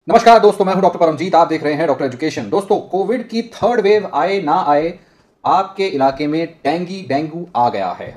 नमस्कार दोस्तों, मैं हूं डॉक्टर परमजीत। आप देख रहे हैं डॉक्टर एजुकेशन। दोस्तों, कोविड की थर्ड वेव आए ना आए, आपके इलाके में डेंगू आ गया है।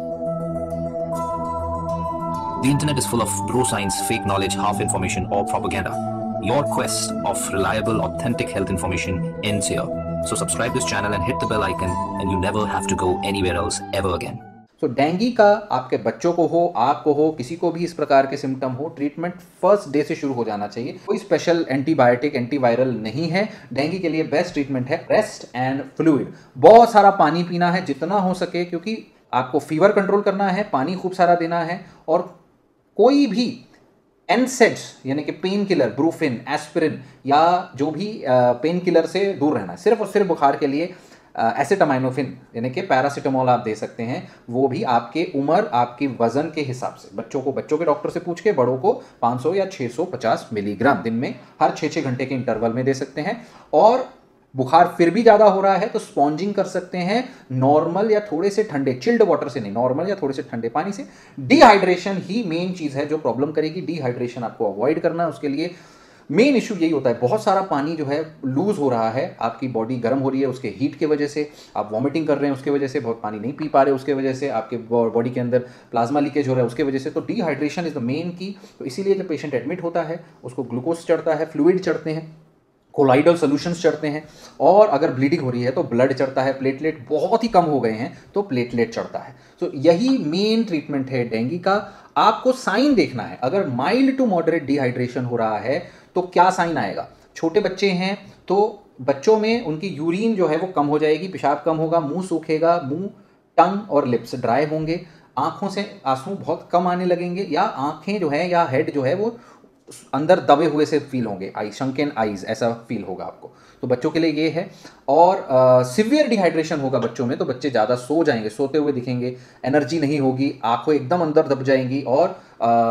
The internet is full of bro science, fake knowledge, half information, or propaganda. Your quest of reliable, authentic health information ends here. So subscribe this channel and hit the bell icon, and you never have to go anywhere else ever again. Dengue का आपके बच्चों को हो, आपको हो, किसी को भी इस प्रकार के सिम्टम हो, ट्रीटमेंट फर्स्ट डे से शुरू हो जाना चाहिए। कोई स्पेशल एंटीबायोटिक एंटीवायरल नहीं है। डेंगी के लिए बेस्ट ट्रीटमेंट है रेस्ट एंड फ्लूइड। बहुत सारा पानी पीना है जितना हो सके, क्योंकि आपको फीवर कंट्रोल करना है, पानी खूब सारा देना है। और कोई भी एनसेड्स यानी कि पेन किलर, ब्रूफिन, एस्पिरिन या जो भी पेन किलर से दूर रहना है। सिर्फ और सिर्फ बुखार के लिए एसिटामाइनोफिन यानी कि पैरासीटामोल आप दे सकते हैं, वो भी आपके उम्र, आपके वजन के हिसाब से। बच्चों के डॉक्टर से पूछ के, बड़ों को 500 या 650 मिलीग्राम दिन में हर 6-6 घंटे के इंटरवल में दे सकते हैं। और बुखार फिर भी ज़्यादा हो रहा है तो स्पॉन्जिंग कर सकते हैं, नॉर्मल या थोड़े से ठंडे, चिल्ड वाटर से नहीं, नॉर्मल या थोड़े से ठंडे पानी से। डिहाइड्रेशन ही मेन चीज़ है जो प्रॉब्लम करेगी। डिहाइड्रेशन आपको अवॉइड करना है। उसके लिए मेन इशू यही होता है, बहुत सारा पानी जो है लूज हो रहा है, आपकी बॉडी गर्म हो रही है उसके हीट की वजह से, आप वॉमिटिंग कर रहे हैं उसके वजह से, बहुत पानी नहीं पी पा रहे उसके वजह से, आपके बॉडी के अंदर प्लाज्मा लीकेज हो रहा है उसके वजह से। तो डिहाइड्रेशन इज द मेन की। तो इसीलिए जब पेशेंट एडमिट होता है उसको ग्लूकोज चढ़ता है, फ्लूइड चढ़ते हैं, कोलाइडल सोल्यूशंस चढ़ते हैं, और अगर ब्लीडिंग हो रही है तो ब्लड चढ़ता है, प्लेटलेट बहुत ही कम हो गए हैं तो प्लेटलेट चढ़ता है। तो यही मेन ट्रीटमेंट है डेंगू का। आपको साइन देखना है। अगर माइल्ड टू मॉडरेट डिहाइड्रेशन हो रहा है तो क्या साइन आएगा। छोटे बच्चे हैं तो बच्चों में उनकी यूरिन जो है वो कम हो जाएगी, पेशाब कम होगा, मुंह सूखेगा, मुंह, टंग और लिप्स ड्राई होंगे, आंखों से आंसू बहुत कम आने लगेंगे, या आंखें जो है या हेड जो है वो अंदर दबे हुए से फील होंगे, आई शंकन आईज ऐसा फील होगा आपको। तो बच्चों के लिए ये है। और सिवियर डिहाइड्रेशन होगा बच्चों में तो बच्चे ज़्यादा सो जाएंगे, सोते हुए दिखेंगे, एनर्जी नहीं होगी, आंखें एकदम अंदर दब जाएंगी, और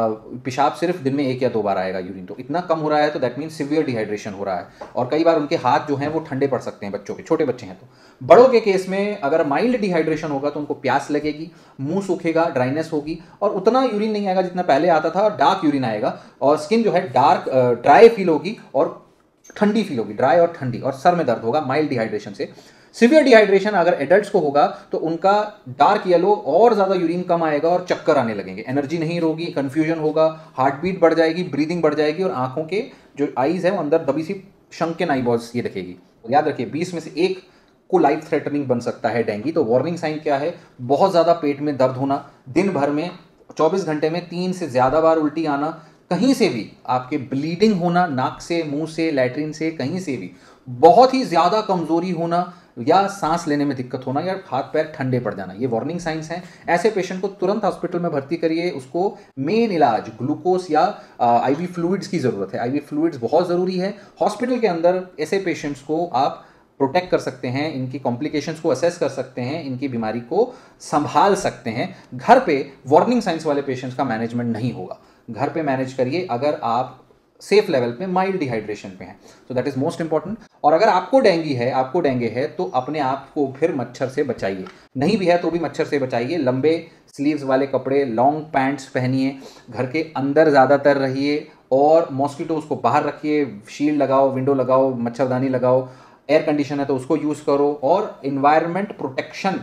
पेशाब सिर्फ दिन में 1 या 2 बार आएगा यूरिन। तो इतना कम हो रहा है तो दैट मीन सिवियर डिहाइड्रेशन हो रहा है। और कई बार उनके हाथ जो हैं वो ठंडे पड़ सकते हैं बच्चों के, छोटे बच्चे हैं तो। बड़ों के केस में अगर माइल्ड डिहाइड्रेशन होगा तो उनको प्यास लगेगी, मुंह सूखेगा, ड्राइनेस होगी, और उतना यूरिन नहीं आएगा जितना पहले आता था, और डार्क यूरिन आएगा, और स्किन जो है डार्क ड्राई फील होगी और ठंडी फील होगी, ड्राई और ठंडी, और सर में दर्द होगा माइल्ड डिहाइड्रेशन से। सिवियर डिहाइड्रेशन अगर एडल्ट्स को होगा तो उनका डार्क येलो और ज्यादा यूरिन कम आएगा और चक्कर आने लगेंगे, एनर्जी नहीं होगी, कंफ्यूजन होगा, हार्ट बीट बढ़ जाएगी, ब्रीदिंग बढ़ जाएगी, और आंखों के जो आईज है वो अंदर दबी सी शंकन आईबॉल्स ये दिखेगी। तो याद रखिए 20 में से 1 को लाइफ थ्रेटनिंग बन सकता है डेंगू। तो वार्निंग साइन क्या है? बहुत ज्यादा पेट में दर्द होना, दिन भर में 24 घंटे में 3 से ज्यादा बार उल्टी आना, कहीं से भी आपके ब्लीडिंग होना, नाक से, मुंह से, लैट्रिन से, कहीं से भी, बहुत ही ज्यादा कमजोरी होना, या सांस लेने में दिक्कत होना, या हाथ पैर ठंडे पड़ जाना, ये वार्निंग साइंस हैं। ऐसे पेशेंट को तुरंत हॉस्पिटल में भर्ती करिए। उसको मेन इलाज ग्लूकोज या आईवी फ्लूइड्स की जरूरत है। आईवी फ्लूइड्स बहुत जरूरी है। हॉस्पिटल के अंदर ऐसे पेशेंट्स को आप प्रोटेक्ट कर सकते हैं, इनकी कॉम्प्लिकेशंस को असेस कर सकते हैं, इनकी बीमारी को संभाल सकते हैं। घर पे वार्निंग साइंस वाले पेशेंट्स का मैनेजमेंट नहीं होगा। घर पे मैनेज करिए अगर आप सेफ लेवल पे माइल्ड डिहाइड्रेशन पे हैं, तो दैट इज मोस्ट इंपॉर्टेंट। और अगर आपको डेंगू है तो अपने आप को फिर मच्छर से बचाइए। नहीं भी है तो भी मच्छर से बचाइए। लंबे स्लीव्स वाले कपड़े, लॉन्ग पैंट्स पहनिए, घर के अंदर ज़्यादातर रहिए, और मॉस्किटोज को बाहर रखिए, शील्ड लगाओ, विंडो लगाओ, मच्छरदानी लगाओ, एयर कंडीशन है तो उसको यूज़ करो, और environment protection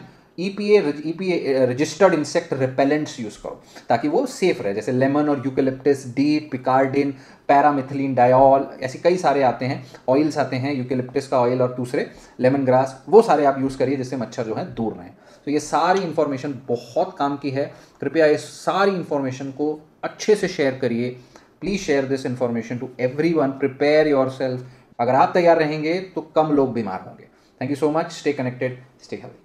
EPA registered insect repellents use करो ताकि वो सेफ रहे, जैसे लेमन और यूकेलिप्टस, डीट, पिकार्डिन, पैरामिथिलीन डायोल, ऐसे कई सारे आते हैं, ऑयल्स आते हैं, यूकेलिप्टस का ऑयल और दूसरे लेमन ग्रास, वो सारे आप यूज़ करिए जिससे मच्छर जो है दूर रहें। तो ये सारी इंफॉर्मेशन बहुत काम की है। कृपया इस सारी इंफॉर्मेशन को अच्छे से शेयर करिए। Please share this information to everyone. Prepare yourself. अगर आप तैयार रहेंगे तो कम लोग बीमार होंगे। Thank you so much. Stay connected, stay healthy.